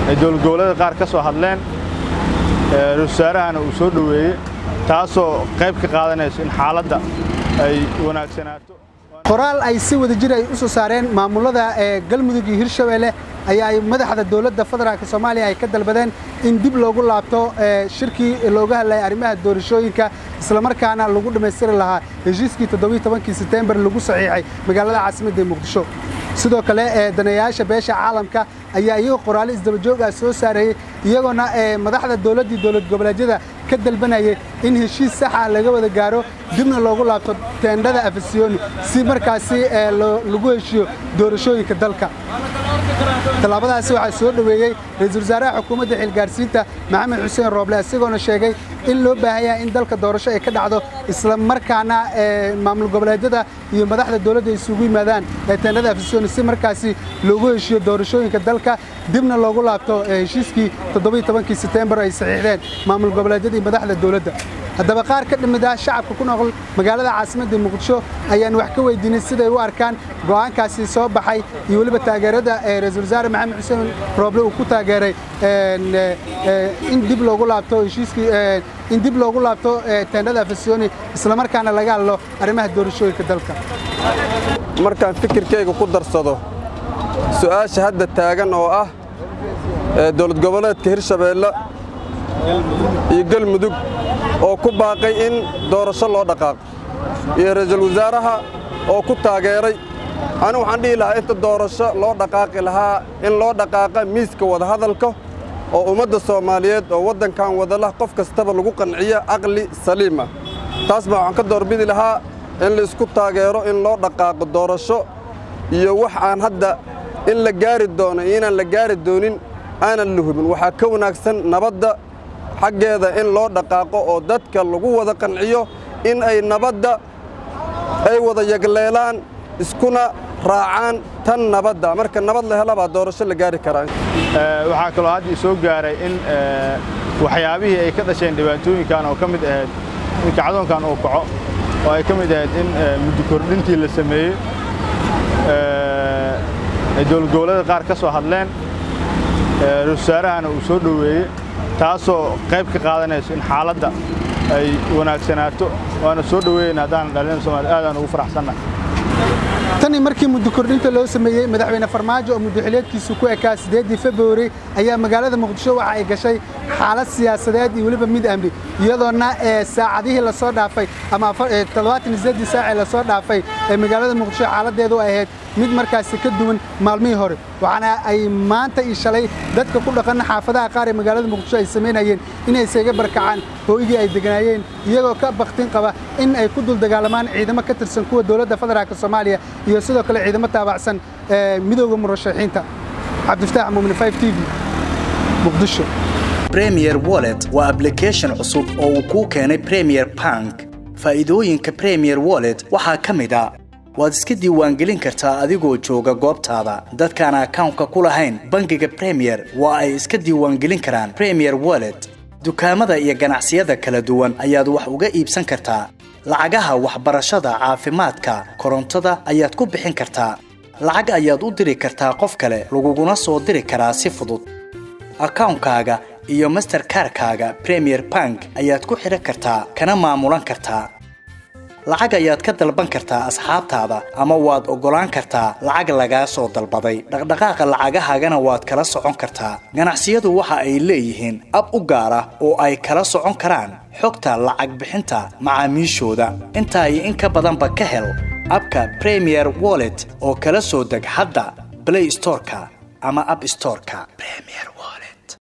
dowlad goboleedka qaar ka soo hadleen wasaarahana uu soo dhaweeyay taasoo qayb ka qaadanayso in xaaladda ay wanaagsanaato qoraal ay si wada jir ay u soo saareen maamulada galmudug iyo hirshabeelle ayaa ay madaxda dawladda federaalka Soomaaliya ay ka dalbadeen in dib loogu laabto shirkii looga hadlay arrimaha doorashooyinka isla markaana lagu dhameystiri lahaa heshiiskii 17 September lagu saxiixay magaalada caasimadda Muqdisho sidoo kale danayaasha beesha caalamka ayaa iyaga qoraal isdaba joog ah soo saaray iyagona madaxda dawladda dowlad goboleedyada ka dalbanayay in heshiis sax ah laga wada gaaro dibna loogu laabto teendhada afasiyooni si markaasi lagu heshiyo doorashooyinka dalka talaabadaasi waxa soo dhaweeyay ra'iisul wasaaraha xukuumadda xilgaarsiinta Maxamed Xuseen Rooble isagoona sheegay in loo baahan yahay in dalka doorasho ay ka dhacdo isla markaana maamul goboleedyada iyo madaxda dawladda isugu yimaadaan teendhada afasiyooni si markaasi loogu heshiyo doorashooyinka dalka dibna loogu laabto heshiiskii 17 September ay saxiixdeen maamul goboleedyada iyo madaxda dawladda haddaba qaar ka dhimid ah shacabka ku nool magaalada caasimadda Muqdisho ayaan wax ka weydiinay sida ay u arkaan go'aankaasi soo baxay iyo waliba taageerada ra'iisul wasaare Maxamed Xuseen Rooble uu ku taageeray in dib loogu laabto heshiiskii in dib loogu laabto teendhada afasiyooni isla markaana laga hadlo arrimaha doorashooyinka dalka markaan fikirkayga ku darsado su'aasha hadda taagan oo ah dowlad goboleedka Hirshabeelle iyo Galmudug oo ku baaqay in doorasho loo dhaqaaqo iyo ra'iisul wasaaraha oo ku taageeray anigu waxaan dhihi lahaa inta doorasho loo dhaqaaqi lahaa in loo dhaqaaqa miiska wada hadalka oo ummadda Soomaaliyeed oo wadankan wada lah qof kastaba lagu qanciyo aqli saliima taas baa waxaan ka doorbidi lahaa in la isku taageero in loo dhaqaaqo doorasho iyo wax aan hadda in la gaari doono inaan la gaari doonin aanan la hubin waxa ka wanaagsan nabadda xaggeeda in loo dhaqaaqo oo dadka lagu wada qanciyo in ay nabadda ay wada yagleelaan iskuna raacaan tan nabadda marka nabad la helo baa doorasho la gaari karaa waxa kale oo hadda soo gaaray in waxyaabihii ay ka dhasheen dhibaatooyinkan oo kamid ahayd in kacdoonkan uu kaco oo ay kamid ahayd in muddo kordhintii la sameeyay dowlad goboleedka qaar ka soo hadleen wasaarahana uu soo dhaweeyay taasoo qayb ka qaadanayso in xaaladda ay wanaagsanaato waana soo dhaweeyna hadaan dhalinyarada Soomaaliyeed aad aan ugu faraxsanahay tani markii muddo kordhinta loo sameeyay madaxweyne Farmaajo oo muddo xiliyeedkiisu ku ekaa 8 February ayaa magaalada Muqdisho waxa ay gashay xaalad siyaasadeed iyo waliba mid amni iyadoona saacadihii la soo dhaafay ama 78 saac la soo dhaafay magaalada Muqdisho xaaladeedu ay ahayd mid markaas ka duwan maalmihii hore waxaana ay maanta iyo shalay dadka ku dhaqan xaafadaha qaar ee magaalada Muqdisho ay sameynayeen inay isaga barkacaan hooygii ay deganayeen iyagoo ka baqtin qaba in ay ku dul dagaalamaan ciidamo ka tirsan kuwa dawladda federaalka Soomaaliya iyo sidoo kale ciidamo taabacsan midowga murashaxiinta Cabdifataax Muumin 5TV Muqdisho Premier Wallet waa application cusub oo uu ku keenay Premier Bank faa'iidooyinka Premier Wallet waxaa kamid ah waad iska diiwaangelin kartaa adigoo jooga goobtaada dadkaan account-ka ku lahayn bangiga Premier waa ay iska diiwaangelin karaan Premier Wallet dukaamada iyo ganacsiyada kala duwan ayaad wax uga iibsan kartaa lacagaha waxbarashada caafimaadka korontada ayaad ku bixin kartaa lacag ayaad u diri kartaa qof kale laguguna soo diri karaa si fudud account-kaaga iyo Mastercard-kaaga Premier Bank ayaad ku xiran kartaa kana maamulan kartaa lacag ayaad ka dalban kartaa asxaabtaada ama waad ogolaan kartaa lacag laga soo dalbaday dhaqdhaqaaqa lacagahaagana waad kala socon kartaa ganacsiyadu waxa ay leeyihiin ab u gaar ah oo ay kala socon karaan xogta lacag bixinta macaamiishooda inta ay in ka badanba ka hel abka Premier Wallet oo kala soo deg hadda Play Store-ka ama App Store-ka